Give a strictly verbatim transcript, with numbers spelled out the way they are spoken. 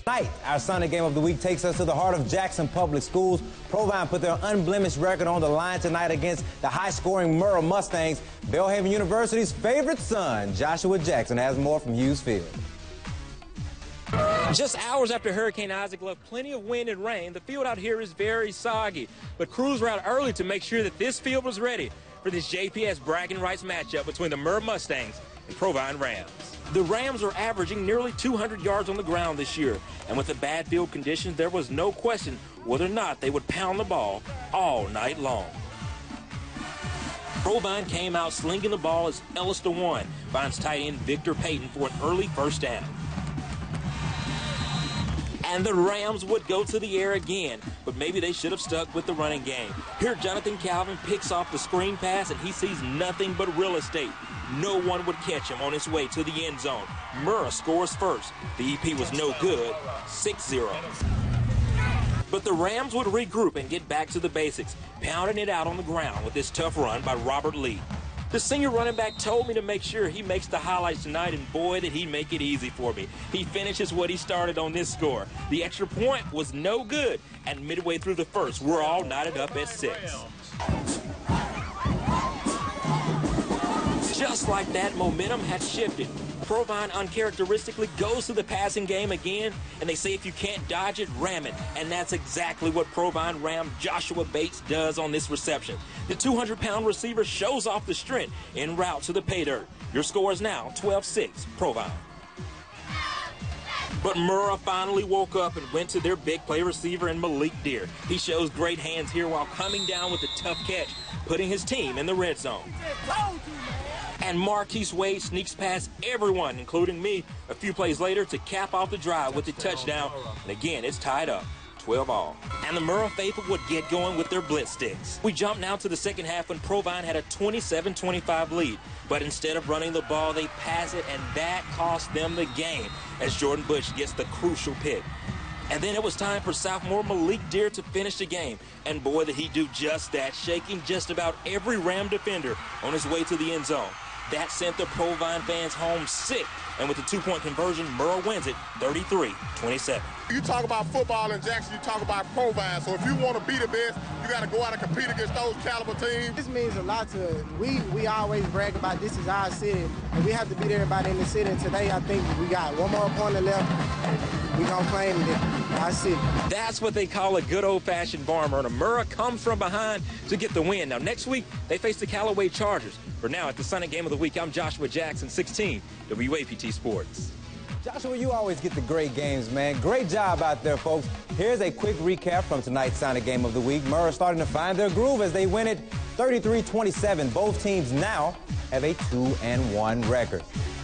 Tonight, our Sunday game of the week takes us to the heart of Jackson Public Schools. Provine put their unblemished record on the line tonight against the high-scoring Murrah Mustangs. Belhaven University's favorite son, Joshua Jackson, has more from Hughes Field. Just hours after Hurricane Isaac left plenty of wind and rain, the field out here is very soggy. But crews were out early to make sure that this field was ready for this J P S bragging rights matchup between the Murrah Mustangs and Provine Rams. The Rams are averaging nearly two hundred yards on the ground this year, and with the bad field conditions, there was no question whether or not they would pound the ball all night long. Provine came out slinging the ball as Ellis DeWan finds tight end Victor Payton for an early first down. And the Rams would go to the air again, but maybe they should have stuck with the running game. Here, Jonathan Calvin picks off the screen pass, and he sees nothing but real estate. No one would catch him on his way to the end zone. Murrah scores first. The E P was no good, six zero. But the Rams would regroup and get back to the basics, pounding it out on the ground with this tough run by Robert Lee. The senior running back told me to make sure he makes the highlights tonight, and boy, did he make it easy for me. He finishes what he started on this score. The extra point was no good, and midway through the first, we're all knotted up at six. Just like that, momentum had shifted. Provine uncharacteristically goes to the passing game again, and they say if you can't dodge it, ram it. And that's exactly what Provine Ram Joshua Bates does on this reception. The two hundred pound receiver shows off the strength en route to the pay dirt. Your score is now twelve six, Provine. But Murrah finally woke up and went to their big play receiver in Malik Deer. He shows great hands here while coming down with a tough catch, putting his team in the red zone. And Marquise Wade sneaks past everyone, including me, a few plays later to cap off the drive with the touchdown. And again, it's tied up, twelve all. And the Murrah faithful would get going with their blitz sticks. We jump now to the second half when Provine had a twenty-seven twenty-five lead. But instead of running the ball, they pass it, and that cost them the game as Jordan Bush gets the crucial pick. And then it was time for sophomore Malik Deer to finish the game. And boy, did he do just that, shaking just about every Ram defender on his way to the end zone. That sent the Provine fans home sick. And with the two-point conversion, Murrah wins it thirty-three twenty-seven. You talk about football in Jackson, you talk about Provine. So if you want to be the best, you got to go out and compete against those caliber teams. This means a lot to us. We, we always brag about this is our city, and we have to beat everybody in the city. And today, I think we got one more opponent left. We gonna claim it. I see. That's what they call a good old-fashioned barn burner. Murrah comes from behind to get the win. Now, next week, they face the Callaway Chargers. For now, at the Sunday Game of the Week, I'm Joshua Jackson, sixteen, W A P T Sports. Joshua, you always get the great games, man. Great job out there, folks. Here's a quick recap from tonight's Sunday Game of the Week. Murrah starting to find their groove as they win it thirty-three twenty-seven. Both teams now have a two and one record.